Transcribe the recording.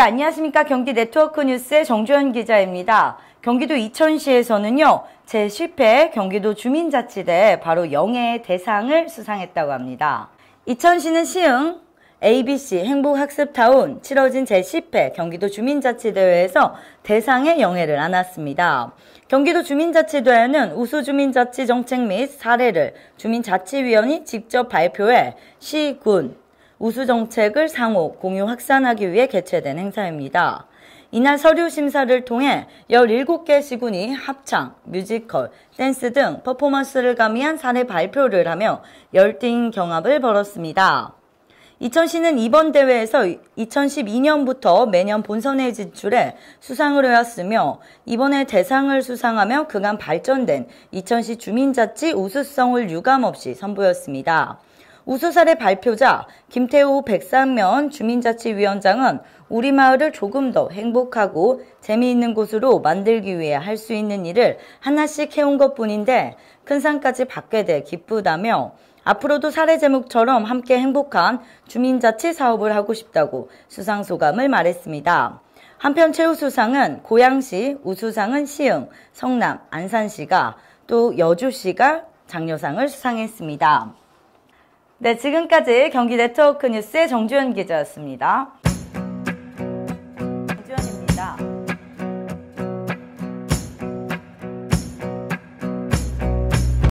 안녕하십니까. 경기 네트워크 뉴스의 정주현 기자입니다. 경기도 이천시에서는요, 제10회 경기도 주민자치대회 바로 영예의 대상을 수상했다고 합니다. 이천시는 시흥 ABC 행복학습타운 치러진 제10회 경기도 주민자치대회에서 대상의 영예를 안았습니다. 경기도 주민자치대회는 우수주민자치 정책 및 사례를 주민자치위원이 직접 발표해 시, 군, 우수정책을 상호 공유 확산하기 위해 개최된 행사입니다. 이날 서류 심사를 통해 17개 시군이 합창, 뮤지컬, 댄스 등 퍼포먼스를 가미한 사례 발표를 하며 열띤 경합을 벌였습니다. 이천시는 이번 대회에서 2012년부터 매년 본선에 진출해 수상을 해왔으며 이번에 대상을 수상하며 그간 발전된 이천시 주민자치 우수성을 유감없이 선보였습니다. 우수사례 발표자 김태우 백상면 주민자치위원장은 우리 마을을 조금 더 행복하고 재미있는 곳으로 만들기 위해 할 수 있는 일을 하나씩 해온 것뿐인데 큰 상까지 받게 돼 기쁘다며 앞으로도 사례 제목처럼 함께 행복한 주민자치 사업을 하고 싶다고 수상 소감을 말했습니다. 한편 최우수상은 고양시, 우수상은 시흥, 성남, 안산시가 또 여주시가 장려상을 수상했습니다. 네, 지금까지 경기 네트워크 뉴스의 정주현 기자였습니다.